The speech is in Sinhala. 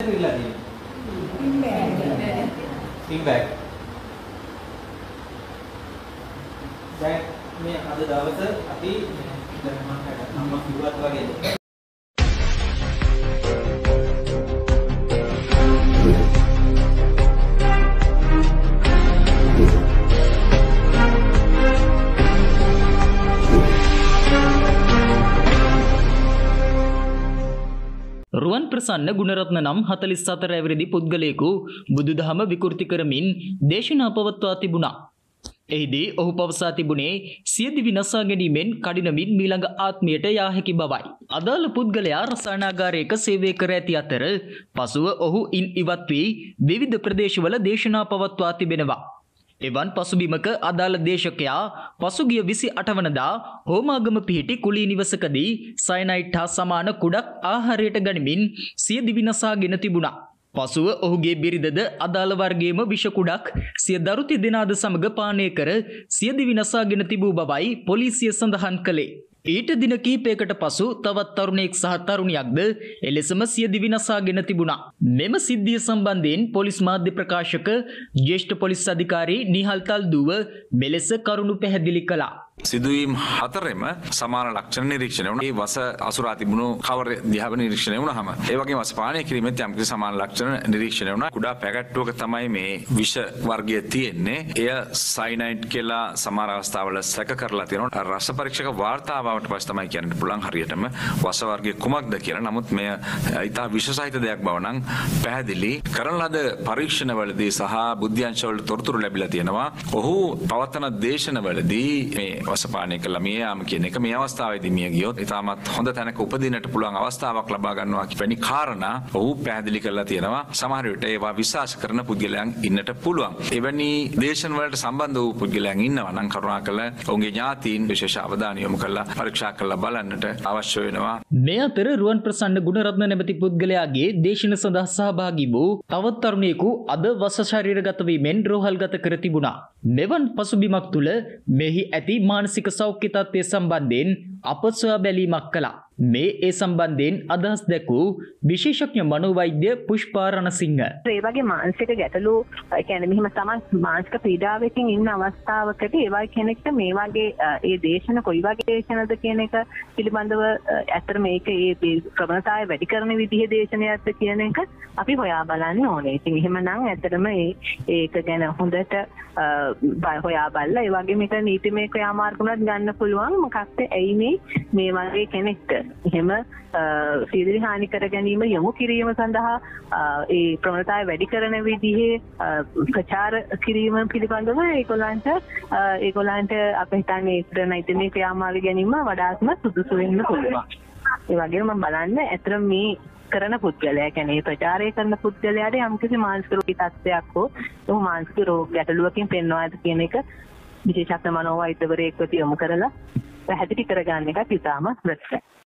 feedback. දැන් මේ අද දවසේ අපි දැන් මම කිව්වත් වගේ රුවන් ප්‍රසන්න ගුණරත්න නම් 44 ඇවිරිදි පුද්ගලයෙකු බුදුදහම විකෘති කරමින් දේශනා පවත්වා තිබුණා. එහිදී ඔහු පවසා තිබුණේ සියදිවි නසා ගැනීමෙන් කඩිනමින් මීළඟ ආත්මයට යා හැකි බවයි. අදාළ පුද්ගලයා රසායනාගාරයක සේවය කර ඇති අතර පසුව ඔහු ඉන් ඉවත් වී විවිධ ප්‍රදේශවල දේශනා පවත්වා තිබෙනවා. එවන් පසුබිමක අදාළ දේශකයා පසුගිය 28 වනදා හෝමාගම පිහිටි කුලී නිවසකදී සයනයිට් හා සමාන කුඩක් ආහාරයට ගනිමින් සිය දිවි නසාගෙන තිබුණා. පසුව ඔහුගේ බිරිඳද අදාළ වර්ගයේම විෂ කුඩක් සිය දරු තිදෙනාද සමග පානය කර සිය දිවි නසාගෙන තිබූ බවයි පොලිසිය සඳහන් කළේ. ඊට දින කිහිපයකට පසු තවත් තරුණයෙක් සහ තරුණියක්ද එලෙසම සිය දිවි නසාගෙන තිබුණා. මෙම සිද්ධිය සම්බන්ධයෙන් පොලිස් මාධ්‍ය ප්‍රකාශක ජ්‍යෙෂ්ඨ පොලිස් අධිකාරී නිහල් තල්දුව මෙලෙස කරුණු පැහැදිලි කළා. සිදුවීම් හතරෙම සමාන ලක්ෂණ නිරීක්ෂණය වුණා. මේ වස අසුරා තිබුණු කවර දිහාව නිරීක්ෂණය වුණාම ඒ වගේම වස පානය කිරීමෙත් යම්කිසි සමාන ලක්ෂණ නිරීක්ෂණය වුණා. කුඩා පැකට්ටුවක තමයි මේ විෂ වර්ගය තියෙන්නේ. එය සයිනයිඩ් කියලා සමහර අවස්ථාවල සැක කරලා තියෙනවා. රස පරීක්ෂක වාර්තාවට පස්සේ තමයි කියන්න පුළුවන් හරියටම වස වර්ගය කුමක්ද කියලා. නමුත් මෙය ඉතා විෂ සහිත දෙයක් බව නම් පැහැදිලි. කරන ලද පරීක්ෂණවලදී සහ බුද්ධ්‍යංශවල තොරතුරු ලැබිලා තියෙනවා. ඔහු පවත්වන දේශනවලදී මේ වසපානය කළා මිය යාම කියන එක මේ අවස්ථාවේදී මිය ගියොත් ඉතාමත් හොඳ තැනක උපදින්නට පුළුවන් අවස්ථාවක් ලබා ගන්නවා කියන කාරණා ඔහු පැහැදිලි කරලා තියෙනවා. සමහර විට ඒවා විශ්වාස කරන පුද්ගලයන් ඉන්නට පුළුවන්. එවැනි දේශන වලට සම්බන්ධ වූ පුද්ගලයන් ඉන්නවා නම් කරුණාකරලා ඔවුන්ගේ ඥාතීන් විශේෂ අවධානය යොමු කරලා පරීක්ෂා කරලා බලන්නට අවශ්‍ය වෙනවා. මේ අතර රුවන් ප්‍රසන්න ගුණරත්න නැමැති පුද්ගලයාගේ දේශන සඳහා සහභාගී වූ තවත් තරුණයෙකු අද වස ශරීරගත වීමෙන් රෝහල්ගත කර තිබුණා. මෙවන් පසුබිමක් තුළ මෙහි ඇති මානසික සෞඛ්‍ය තත්ත්වය සම්බන්ධයෙන් අප සොයා බැලීමක් කළා. මේ ඒ සම්බන්ධයෙන් අදහස් දැක්වූ විශේෂඥ මනෝවෛද්‍ය පුෂ්පා රණසිංහ. ඒ වගේ මානසික ගැටලු කියන්නේ මෙහිම තමයි මානසික පීඩාවකින් ඉන්න අවස්ථාවකදී ඒ වගේ කෙනෙක්ට මේ වගේ ඒ දේශන කොයි වගේ දේශනද කියන එක පිළිබඳව ඇත්තට මේක ඒ ප්‍රවණතාවය වැඩි කරන විදිහේ දේශනයක්ද කියන එක අපි හොයා බලන්න ඕනේ. ඉතින් එහෙමනම් ඇත්තටම ඒක ගැන හොඳට හොයා බලලා ඒ වගේ මේක නීතිමය ක්‍රියාමාර්ගුණත් ගන්න පුළුවන්. මොකක්ද ඇයි මේ වගේ කෙනෙක්ට එහෙම සියදිවි හානි කර ගැනීම යොමු කිරීම සඳහා ඒ ප්‍රවණතාවය වැඩි කරන විදිහේ ප්‍රචාර කිරීම පිළිබඳව ඒගොල්ලන්ට අපි හිතන්නේ ඒකට නීතිමය ක්‍රියාමාර්ග ගැනීම වඩාත්ම සුදුසු වෙන්න පුළුවන්. ඒ වගේම මම බලන්නේ අතර මේ කරන පුද්ගලයා කියන්නේ ප්‍රචාරය කරන පුද්ගලයාට යම්කිසි මානසික රෝගී තත්ත්වයක් හෝ මානසික රෝග ගැටලුවකින් පෙන්වනවාද කියන එක විශේෂඥ මනෝවෛද්‍යවරයෙක්ව යොමු කරලා පැහැදිලි කරගන්න එකත් ඉතාම වැදගත්.